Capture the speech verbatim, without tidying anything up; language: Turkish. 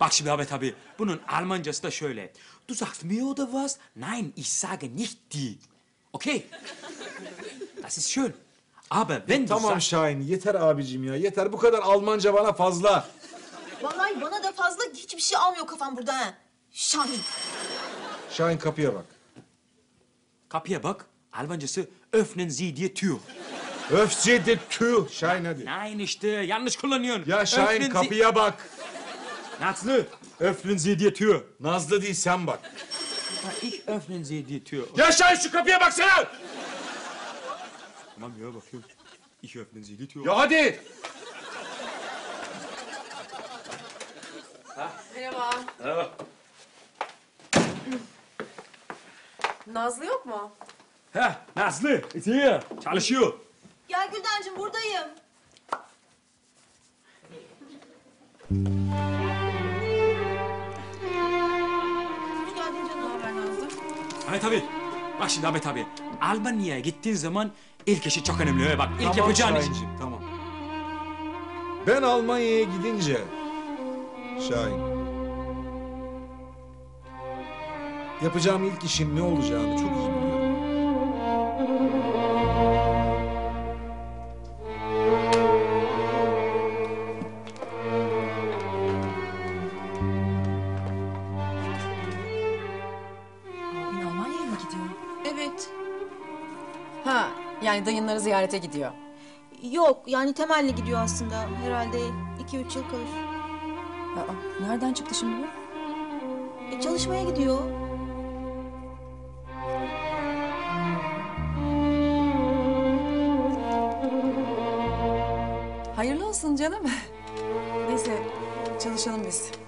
Bak şimdi Ahmet abi, bunun Almancası da şöyle. Du sagst mir oder was? Nein, ich sage nicht die. Okay? Das ist schön. Aber wenn du Tamam sagst... Şahin, yeter abicim ya. Yeter, bu kadar Almanca bana fazla. Vallahi bana da fazla hiçbir şey almıyor kafam burada ha. Şahin. Şahin kapıya bak. Kapıya bak, Almancası öffnen Sie die Tür. Öfçe de tüh. Şahin hadi. Nein işte, yanlış kullanıyorsun. Ya Şahin Öffnen Sie- kapıya bak. Nazlı, öffnen Sie die Tür. Nazlı değil, sen bak. Ja, ich öffnen Sie die Tür. Ya Şahin şu kapıya baksana. Tamam ya, bakıyorum. Ich öffnen Sie die Tür. Ya hadi. Merhaba. Merhaba. Nazlı yok mu? Heh, Nazlı, is here. Çalışıyor. Gel Güldencim buradayım. Hoş geldin canım. Ne haber Nazlı? Ahmet abi, bak şimdi Ahmet abi. Almanya'ya gittiğin zaman ilk işi çok önemli. Öyle bak, ilk Tamam yapacağın iş. Şahinciğim, tamam. Ben Almanya'ya gidince... Şahin... Yapacağım ilk işin ne olacağını çok iyi biliyorum. Abin Almanya'ya mı gidiyor? Evet. Ha, yani dayınları ziyarete gidiyor. Yok yani temelli gidiyor aslında. Herhalde iki üç yıl kalır. Aa, nereden çıktı şimdi bu? E, çalışmaya gidiyor. Hayırlı olsun canım. Neyse, çalışalım biz.